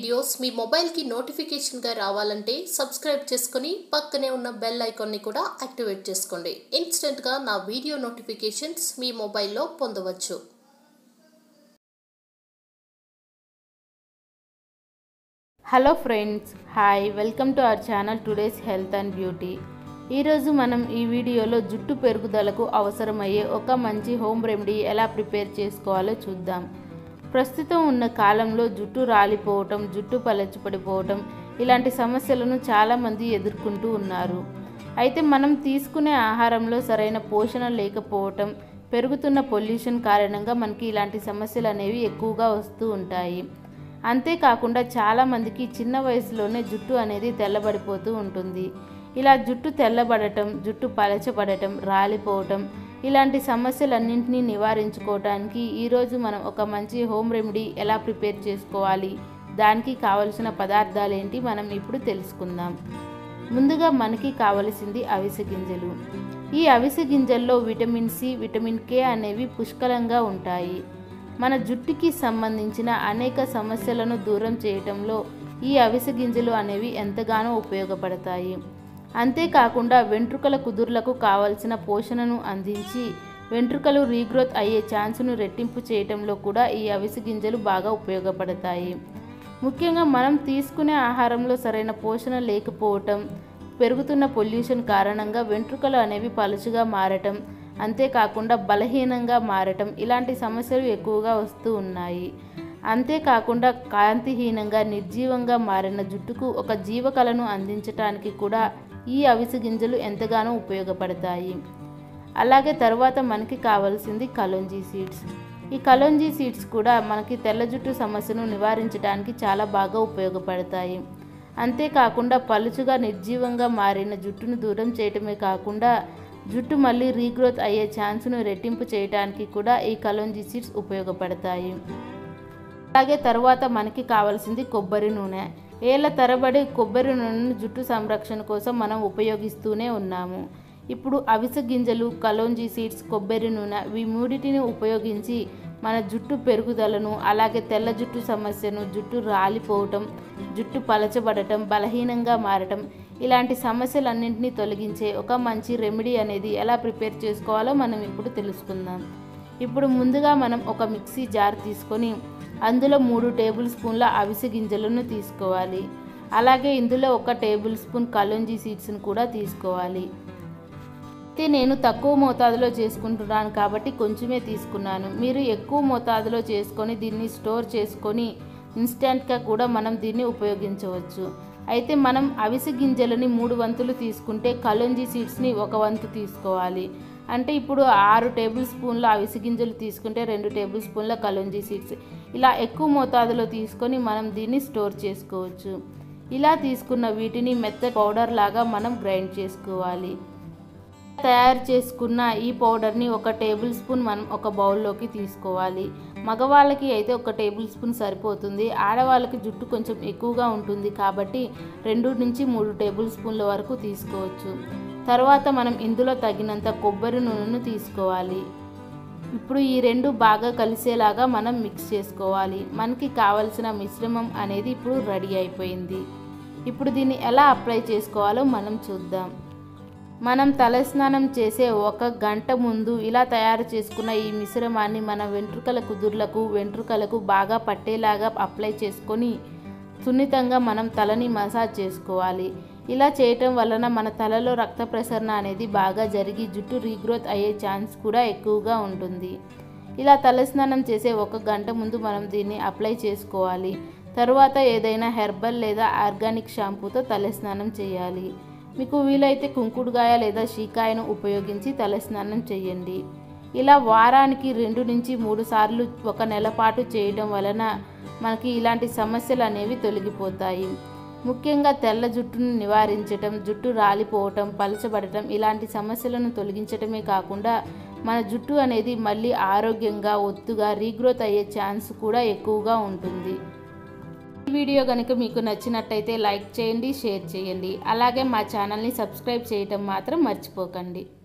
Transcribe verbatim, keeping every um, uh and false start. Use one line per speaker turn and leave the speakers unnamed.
Videos మీ mobile కి notification గా రావాలంటే సబ్స్క్రైబ్ చేసుకొని పక్కనే ఉన్న బెల్ ఐకాన్ ని కూడా యాక్టివేట్ చేసుకోండి. ఇన్స్టెంట్ గా నా వీడియో నోటిఫికేషన్స్ మీ మొబైల్లో పొందవచ్చు.
Hello friends, hi, welcome to our channel today's health and beauty. ఈరోజు మనం ఈ వీడియోలో జుట్టు పెరుగుదలకు అవసరమయ్యే ఒక మంచి హోమ్ రెమెడీ ఎలా ప్రిపేర్ చేసుకోవాలో చూద్దాం. ప్రస్తుతం ఉన్న కాలంలో జుట్టు రాలిపోవటం, జుట్టు పలచబడిపోవటం ఇలాంటి సమస్యలను చాలామంది ఎదుర్కొంటూ ఉన్నారు. అయితే మనం తీసుకునే ఆహారంలో సరైన పోషణ లేకపోవటం, పెరుగుతున్న పొల్యూషన్ కారణంగా మనకి ఇలాంటి సమస్యలు అనేవి ఎక్కువగా వస్తూ ఉంటాయి. అంతేకాకుండా చాలామందికి చిన్న వయసులోనే జుట్టు అనేది తెల్లబడిపోతూ ఉంటుంది. ఇలా జుట్టు తెల్లబడటం, జుట్టు పలచబడటం, రాలిపోవటం ఇలాంటి సమస్యలన్నింటినీ నివారించుకోవడానికి ఈరోజు మనం ఒక మంచి హోమ్ రెమెడీ ఎలా ప్రిపేర్ చేసుకోవాలి, దానికి కావలసిన పదార్థాలు ఏంటి మనం ఇప్పుడు తెలుసుకుందాం. ముందుగా మనకి కావలసింది అవిసె గింజలు. ఈ అవిసె గింజల్లో విటమిన్ సి, విటమిన్ కే అనేవి పుష్కలంగా ఉంటాయి. మన జుట్టుకి సంబంధించిన అనేక సమస్యలను దూరం చేయటంలో ఈ అవిసె గింజలు అనేవి ఎంతగానో ఉపయోగపడతాయి. అంతేకాకుండా వెంట్రుకల కుదుర్లకు కావలసిన పోషణను అందించి వెంట్రుకలు రీగ్రోత్ అయ్యే ఛాన్సును రెట్టింపు చేయటంలో కూడా ఈ అవిసె గింజలు బాగా ఉపయోగపడతాయి. ముఖ్యంగా మనం తీసుకునే ఆహారంలో సరైన పోషణ లేకపోవటం, పెరుగుతున్న పొల్యూషన్ కారణంగా వెంట్రుకలు అనేవి పలుచగా మారటం, అంతేకాకుండా బలహీనంగా మారటం ఇలాంటి సమస్యలు ఎక్కువగా వస్తూ ఉన్నాయి. అంతేకాకుండా కాంతిహీనంగా, నిర్జీవంగా మారిన జుట్టుకు ఒక జీవకళను అందించటానికి కూడా ఈ అవిసె గింజలు ఎంతగానో ఉపయోగపడతాయి. అలాగే తర్వాత మనకి కావాల్సింది కలోంజీ సీడ్స్. ఈ కలోంజీ సీడ్స్ కూడా మనకి తెల్ల జుట్టు సమస్యను నివారించడానికి చాలా బాగా ఉపయోగపడతాయి. అంతేకాకుండా పలుచుగా, నిర్జీవంగా మారిన జుట్టును దూరం చేయటమే కాకుండా జుట్టు మళ్ళీ రీగ్రోత్ అయ్యే ఛాన్సును రెట్టింపు చేయడానికి కూడా ఈ కలోంజీ సీడ్స్ ఉపయోగపడతాయి. అలాగే తర్వాత మనకి కావాల్సింది కొబ్బరి నూనె. ఏళ్ల తరబడి కొబ్బరి నూనెను జుట్టు సంరక్షణ కోసం మనం ఉపయోగిస్తూనే ఉన్నాము. ఇప్పుడు అవిసె గింజలు, కలోంజీ సీడ్స్, కొబ్బరి నూనె ఈ మూడింటిని ఉపయోగించి మన జుట్టు పెరుగుదలను, అలాగే తెల్ల జుట్టు సమస్యను, జుట్టు రాలిపోవటం, జుట్టు పలచబడటం, బలహీనంగా మారటం ఇలాంటి సమస్యలన్నింటినీ తొలగించే ఒక మంచి రెమెడీ అనేది ఎలా ప్రిపేర్ చేసుకోవాలో మనం ఇప్పుడు తెలుసుకుందాం. ఇప్పుడు ముందుగా మనం ఒక మిక్సీ జార్ తీసుకొని అందులో మూడు టేబుల్ స్పూన్ల అవిసె గింజలను తీసుకోవాలి. అలాగే ఇందులో ఒక టేబుల్ స్పూన్ కలోంజీ సీడ్స్ని కూడా తీసుకోవాలి. అయితే నేను తక్కువ మోతాదులో చేసుకుంటున్నాను కాబట్టి కొంచెమే తీసుకున్నాను. మీరు ఎక్కువ మోతాదులో చేసుకొని దీన్ని స్టోర్ చేసుకొని ఇన్స్టెంట్గా కూడా మనం దీన్ని ఉపయోగించవచ్చు. అయితే మనం అవిసె గింజలని మూడు వంతులు తీసుకుంటే కలోంజీ సీడ్స్ని ఒక వంతు తీసుకోవాలి. అంటే ఇప్పుడు ఆరు టేబుల్ స్పూన్ల అవిసె గింజలు తీసుకుంటే రెండు టేబుల్ స్పూన్ల కలోంజీ సీడ్స్ ఇలా ఎక్కువ మోతాదులో తీసుకొని మనం దీన్ని స్టోర్ చేసుకోవచ్చు. ఇలా తీసుకున్న వీటిని మెత్త పౌడర్ లాగా మనం గ్రైండ్ చేసుకోవాలి. తయారు చేసుకున్న ఈ పౌడర్ని ఒక టేబుల్ స్పూన్ మనం ఒక బౌల్లోకి తీసుకోవాలి. మగవాళ్ళకి అయితే ఒక టేబుల్ స్పూన్ సరిపోతుంది. ఆడవాళ్ళకి జుట్టు కొంచెం ఎక్కువగా ఉంటుంది కాబట్టి రెండు నుంచి మూడు టేబుల్ స్పూన్ల వరకు తీసుకోవచ్చు. తర్వాత మనం ఇందులో తగినంత కొబ్బరి నూనెను తీసుకోవాలి. ఇప్పుడు ఈ రెండు బాగా కలిసేలాగా మనం మిక్స్ చేసుకోవాలి. మనకి కావలసిన మిశ్రమం అనేది ఇప్పుడు రెడీ అయిపోయింది. ఇప్పుడు దీన్ని ఎలా అప్లై చేసుకోవాలో మనం చూద్దాం. మనం తలస్నానం చేసే ఒక గంట ముందు ఇలా తయారు చేసుకున్న ఈ మిశ్రమాన్ని మన వెంట్రుకల కుదుర్లకు, వెంట్రుకలకు బాగా పట్టేలాగా అప్లై చేసుకొని సున్నితంగా మనం తలని మసాజ్ చేసుకోవాలి. ఇలా చేయటం వలన మన తలలో రక్త ప్రసరణ అనేది బాగా జరిగి జుట్టు రీగ్రోత్ అయ్యే ఛాన్స్ కూడా ఎక్కువగా ఉంటుంది. ఇలా తలస్నానం చేసే ఒక గంట ముందు మనం దీన్ని అప్లై చేసుకోవాలి. తర్వాత ఏదైనా హెర్బల్ లేదా ఆర్గానిక్ షాంపూతో తలస్నానం చేయాలి. మీకు వీలైతే కుంకుడుగాయ లేదా షీకాయను ఉపయోగించి తలస్నానం చేయండి. ఇలా వారానికి రెండు నుంచి మూడు సార్లు ఒక నెల పాటు చేయడం వలన మనకి ఇలాంటి సమస్యలు అనేవి తొలగిపోతాయి. ముఖ్యంగా తెల్ల జుట్టును నివారించటం, జుట్టు రాలిపోవటం, పలచబడటం ఇలాంటి సమస్యలను తొలగించటమే కాకుండా మన జుట్టు అనేది మళ్ళీ ఆరోగ్యంగా, ఒత్తుగా రీగ్రోత్ అయ్యే ఛాన్స్ కూడా ఎక్కువగా ఉంటుంది. ఈ వీడియో కనుక మీకు నచ్చినట్టయితే లైక్ చేయండి, షేర్ చేయండి. అలాగే మా ఛానల్ని సబ్స్క్రైబ్ చేయటం మాత్రం మర్చిపోకండి.